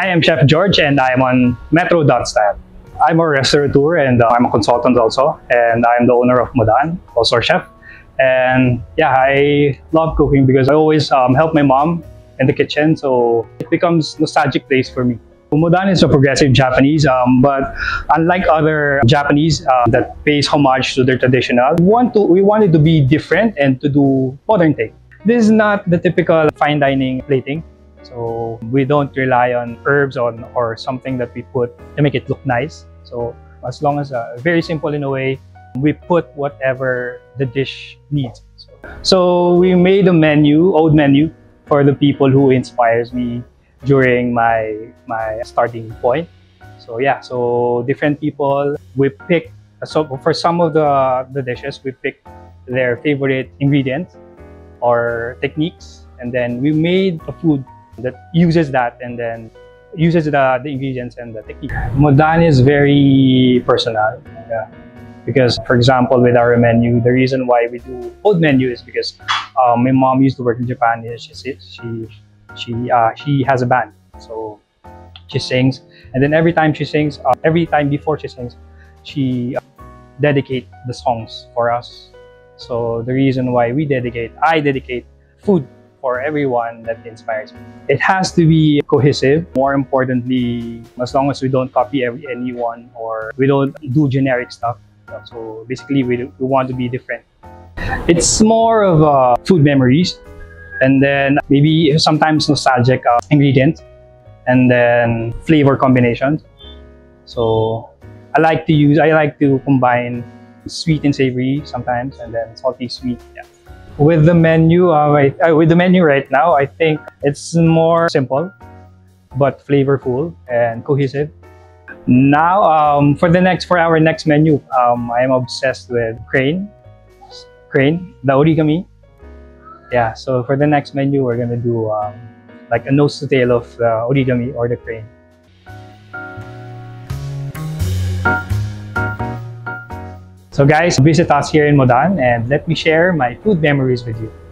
am Chef George and I am on Metro.Style. I'm a restaurateur and I'm a consultant also, and I'm the owner of Mōdan, also a chef. And yeah, I love cooking because I always help my mom in the kitchen, so it becomes nostalgic place for me. Mōdan is a progressive Japanese, but unlike other Japanese that pays homage to their traditional, we wanted to be different and to do modern thing. This is not the typical fine dining plating. So we don't rely on herbs or something that we put to make it look nice. So as long as very simple in a way, we put whatever the dish needs. So we made a menu, old menu, for the people who inspires me during my starting point. So yeah, so different people, we pick, so for some of the dishes, we pick their favorite ingredients or techniques, and then we made a food that uses that and then uses the ingredients and the technique. Mōdan is very personal. Yeah. Because, for example, with our menu, the reason why we do old menu is because my mom used to work in Japan. She has a band, so she sings, and then every time she sings, every time before she sings, she dedicate the songs for us. So the reason why I dedicate food for everyone that inspires me. It has to be cohesive. More importantly, as long as we don't copy anyone or we don't do generic stuff. So basically, we want to be different. It's more of food memories, and then maybe sometimes nostalgic ingredients, and then flavor combinations. So I like to combine sweet and savory sometimes, and then salty sweet. Yeah. With the menu, right now, I think it's more simple, but flavorful and cohesive. Now, for our next menu, I am obsessed with crane, the origami. Yeah, so for the next menu, we're gonna do like a nose to tail of the origami or the crane. So guys, visit us here in Mōdan and let me share my food memories with you.